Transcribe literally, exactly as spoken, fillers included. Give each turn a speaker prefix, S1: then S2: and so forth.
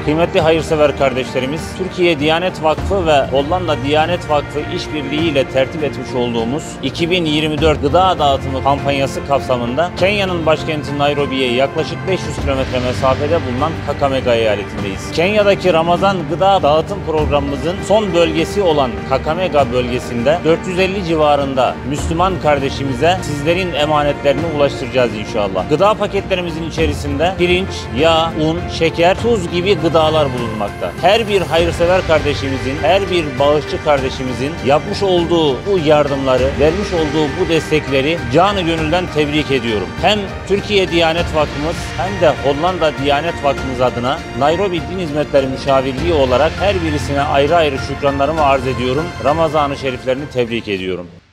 S1: Kıymetli hayırsever kardeşlerimiz, Türkiye Diyanet Vakfı ve Hollanda Diyanet Vakfı işbirliği ile tertip etmiş olduğumuz iki bin yirmi dört gıda dağıtımı kampanyası kapsamında Kenya'nın başkenti Nairobi'ye yaklaşık beş yüz kilometre mesafede bulunan Kakamega eyaletindeyiz. Kenya'daki Ramazan gıda dağıtım programımızın son bölgesi olan Kakamega bölgesinde dört yüz elli civarında Müslüman kardeşimize sizlerin emanetlerini ulaştıracağız inşallah. Gıda paketlerimizin içerisinde pirinç, yağ, un, şeker, tuz gibi gıdalar bulunmakta. Her bir hayırsever kardeşimizin, her bir bağışçı kardeşimizin yapmış olduğu bu yardımları, vermiş olduğu bu destekleri canı gönülden tebrik ediyorum. Hem Türkiye Diyanet Vakfımız hem de Hollanda Diyanet Vakfımız adına Nairobi Din Hizmetleri Müşavirliği olarak her birisine ayrı ayrı şükranlarımı arz ediyorum. Ramazan-ı Şeriflerini tebrik ediyorum.